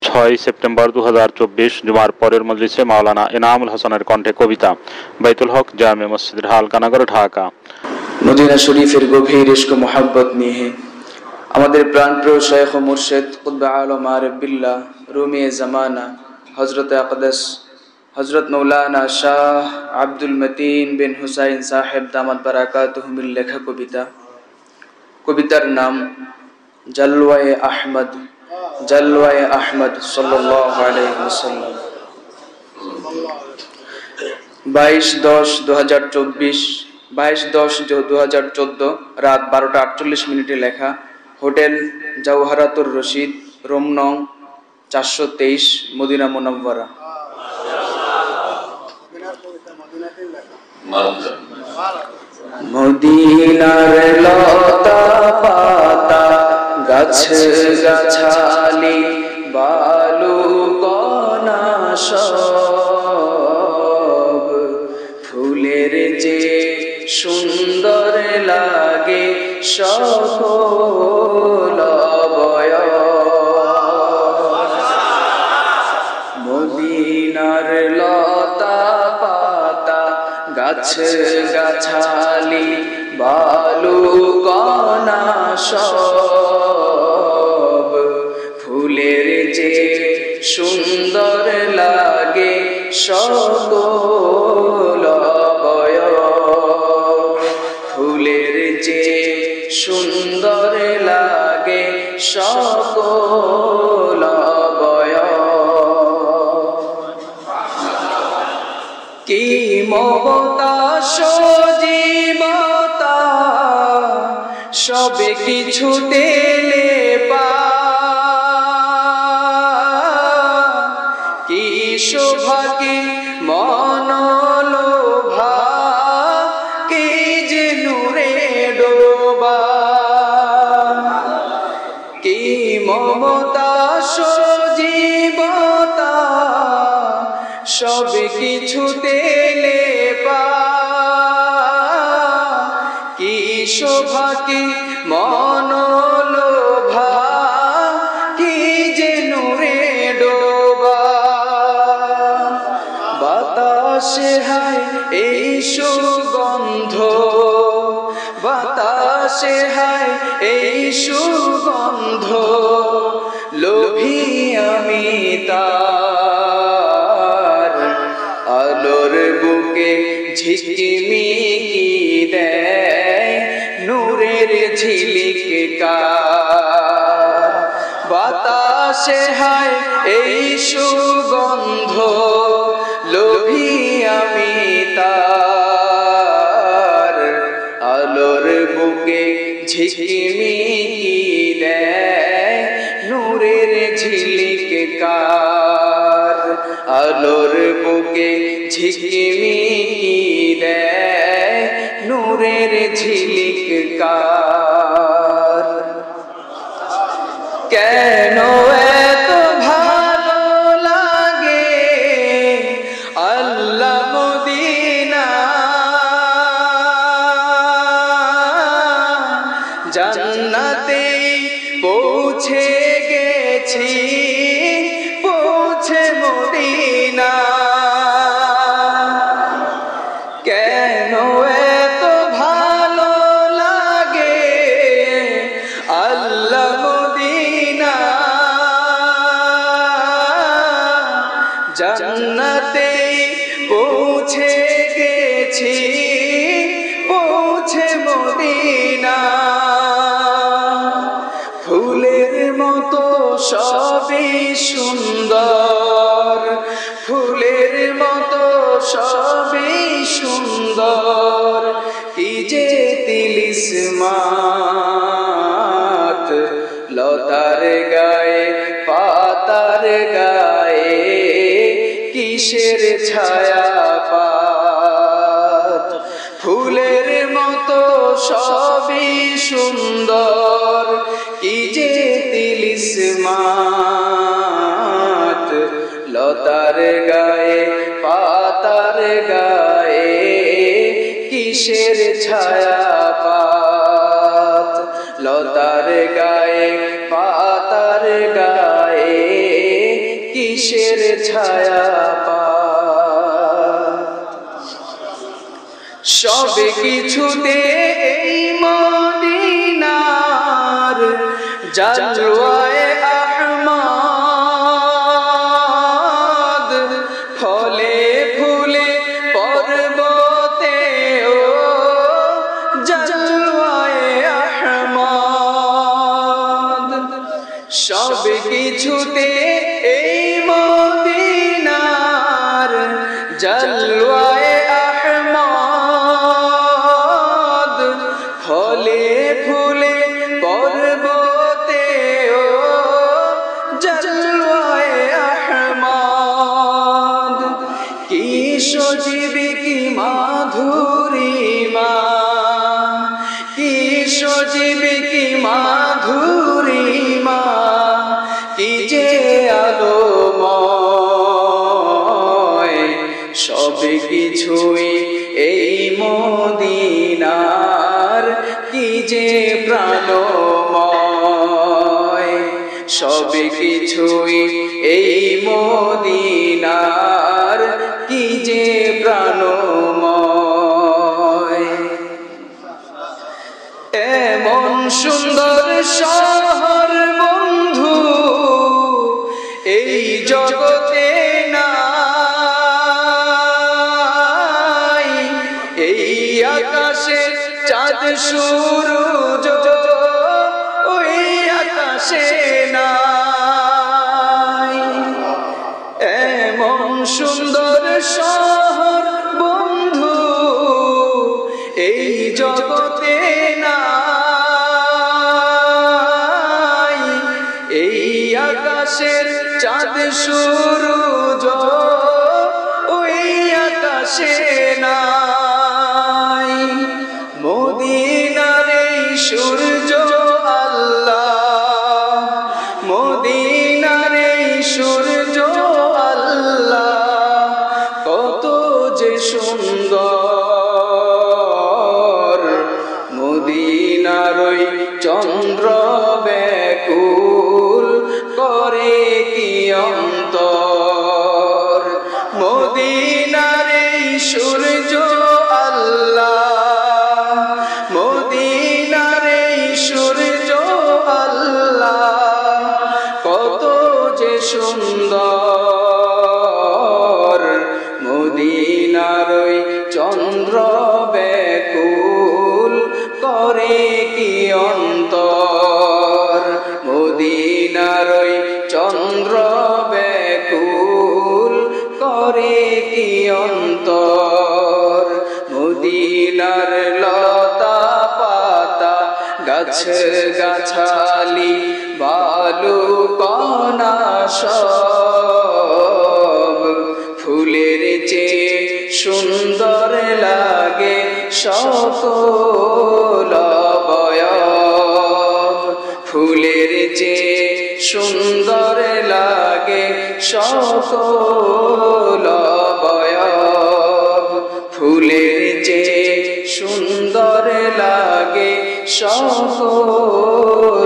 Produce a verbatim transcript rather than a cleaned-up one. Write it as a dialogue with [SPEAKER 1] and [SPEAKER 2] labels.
[SPEAKER 1] ছয় সেপ্টেম্বর দু হাজার চব্বিশ জুমার পরের মজলিসে মাওলানা এনামুল হাসানের কণ্ঠে কবিতা বাইতুল হক জামে মসজিদের হালকানগর ঢাকা।
[SPEAKER 2] মদিনা শরীফের গভীর ইশক মোহাব্বত নিয়ে আমাদের প্রাণপ্রিয় শায়খ ও মুর্শিদ কুতবে আলম আরিফ বিল্লাহ রুমি জামানা হযরত আকদাস হযরত মৌলানা শাহ আব্দুল মতিন বিন হুসাইন সাহেব দামাত বারাকাতুহুমের লেখা কবিতা। কবিতার নাম জলওয়ায়ে আহমদ। জলওয়ায়ে আহমদ সাল্লাল্লাহু আলাইহি ওয়াসাল্লাম। বাইশ দশ দু হাজার চব্বিশ বাইশ দশ দু হাজার চোদ্দ রাত বারোটা আটচল্লিশ মিনিটে লেখা। হোটেল জওহারাতুর রশিদ, রুম নং চারশো তেইশ, মদিনা মুনাওয়ারা। মদিনার লতা পাতা গাছ গাছালি বালু কণা সব ফুলের যে সুন্দর লাগে সকল মদিনার লতা পাতা গাছ গাছালি বালু কণা সব ফুলের যে সুন্দর লাগে সকল ফুলের যে সুন্দর লাগে সকল কি মমতা সজীবতা সবে কিছু দিলে পা কি শোভা কি মনোলোভা কি যে নূরে ডোবা কি মমতা সজীবতা সবে কিছু দিলে পা কি শোভা কি মনোলোভা কি যে নূরে ডোবা বাতাসে হায় এই সুগন্ধ বাতাসে হায় এই সুগন্ধ লোভী আমি তার আলোর বুকে ঝিকমিকি দেয় নূরের ঝিলিক কার বাতাসে হায় এই সুগন্ধ লোভী আমি তার আলোর বুকে ঝিকমিকি দেয় নূরের ঝিলিক কার আলোর বুকে ঝিকমিকি দেয় নূরের ঝিলিক কার কেন এত ভালো লাগে আল্লাহ মদিনা জান্নাতে পৌঁছে গেছি পৌঁছে মদিনা কেন এত ভালো লাগে আল্লাহ মদিনা জান্নাতে পৌঁছে গেছি পৌঁছে মদিনা ফুলের মতো সবই সুন্দর ফুলের মতো সবই সুন্দর কি যে তিলিস্মাত লতার গায়ে পাতার গায়ে কিসের ছায়া পাত ফুলের মতো সবই সুন্দর কি যে তিলিস্মাত লতার গায়ে পাতার গায়ে কিসের ছায়া পাত লতার গায়ে পাতার গায়ে কিসের ছায়া সবে কিছুতে এই মদিনার জালওয়ায়ে আহমদ ফলে ফুলে পর্বতে ও জালওয়ায়ে আহমদ সবে কিছুতে এই মদিনার জালওয়ায়ে ফলে ফুলে পর্বতে ও জালওয়ায়ে আহমদ কি সজীবী কি মাধুরীমা কি সজীবী কি মাধুরীমা কি যে আলোময় সবে কিছুই এই মদিনার কি যে প্রাণময় সবে কিছুই এই মদিনার কি যে প্রাণময় এমন সুন্দর শহর বন্ধু এই জগতে নাই এই আকাশে চাঁদ সূরজ ওই আকাশে নাই এমন সুন্দর শহর বন্ধু এই জগতে নাই এই আকাশের চাঁদ সূরজ ওই আকাশে নাই মদিনার এই সূর্য আল্লাহ মদিনার এই সূর্য আল্লাহ কত যে সুন্দর মদিনার ওই চন্দ্র ব্যাকুল করে কি অন্তর মদিনার এই সূর্য আল্লাহ মদিনার এই সূর্য আল্লাহ কত যে সুন্দর মদিনার ওই চন্দ্র ব্যাকুল করে কি অন্তর মদিনার ওই চন্দ্র ব্যাকুল করে কি অন্তর মদিনার লতা পাতা গাছ গাছালি বালু কণা সব ফুলের চেয়ে সুন্দর লাগে সকল অবয়ব ফুলের চেয়ে সুন্দর লাগে সকল অবয়ব ফুলের চেয়ে সুন্দর লাগে সকল